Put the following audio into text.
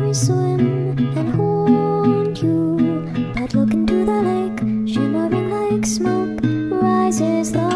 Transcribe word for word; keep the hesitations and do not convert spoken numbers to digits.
I swim and hold you. But look into the lake, shimmering like smoke, rises the